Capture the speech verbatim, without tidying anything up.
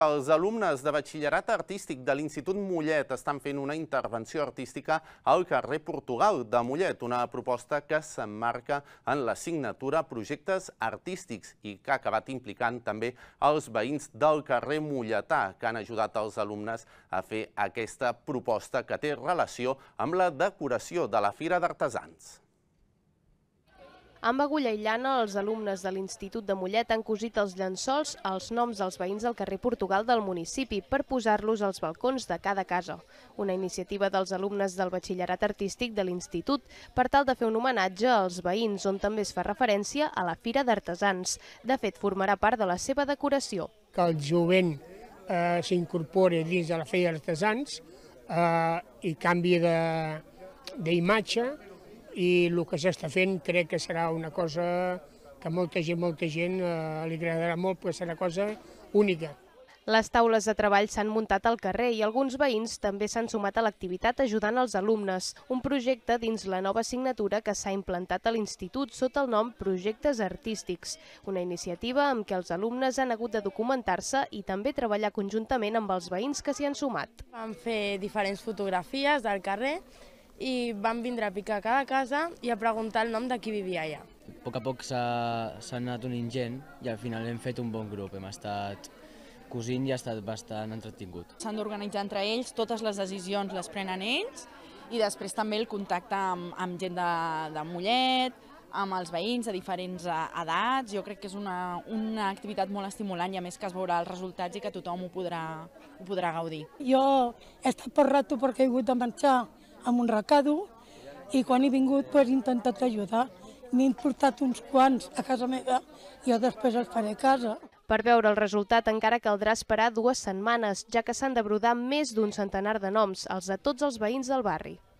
Els alumnes de batxillerat artístic de l'Institut Mollet estan fent una intervenció artística al carrer Portugal de Mollet, una proposta que s'emmarca en l'assignatura Projectes Artístics i que ha acabat implicant també els veïns del carrer Molletà, que han ajudat els alumnes a fer aquesta proposta que té relació amb la decoració de la Fira d'Artesans. Amb agulla i llana, els alumnes de l'Institut de Mollet han cosit els llençols als noms dels veïns del carrer Portugal del municipi per posar-los als balcons de cada casa. Una iniciativa dels alumnes del batxillerat artístic de l'Institut per tal de fer un homenatge als veïns, on també es fa referència a la Fira d'Artesans. De fet, formarà part de la seva decoració. Que el jovent eh, s'incorpori dins de la Fira d'Artesans eh, i canvi d'imatge, i el que s'està fent crec que serà una cosa que molta gent, molta gent eh, li agradarà molt, perquè serà cosa única. Les taules de treball s'han muntat al carrer i alguns veïns també s'han sumat a l'activitat ajudant els alumnes, un projecte dins la nova assignatura que s'ha implantat a l'Institut sota el nom Projectes Artístics, una iniciativa amb què els alumnes han hagut de documentar-se i també treballar conjuntament amb els veïns que s'hi han sumat. Vam fer diferents fotografies del carrer i vam vindre a picar a cada casa i a preguntar el nom de qui vivia allà. A poc a poc s'ha anat unint gent i al final hem fet un bon grup, hem estat cosint i ha estat bastant entretingut. S'han d'organitzar entre ells, totes les decisions les prenen ells i després també el contacte amb, amb gent de, de Mollet, amb els veïns de diferents edats. Jo crec que és una, una activitat molt estimulant i a més que es veurà els resultats i que tothom ho podrà, ho podrà gaudir. Jo he estat per rato perquè he hagut de marxar amb un recado i quan he vingut he intentat ajudar. M'he portat uns quants a casa meva i jo després els faré a casa. Per veure el resultat encara caldrà esperar dues setmanes, ja que s'han de brodar més d'un centenar de noms, els de tots els veïns del barri.